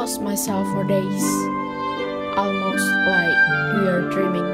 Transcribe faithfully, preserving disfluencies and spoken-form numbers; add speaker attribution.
Speaker 1: lost myself for days, almost like we are dreaming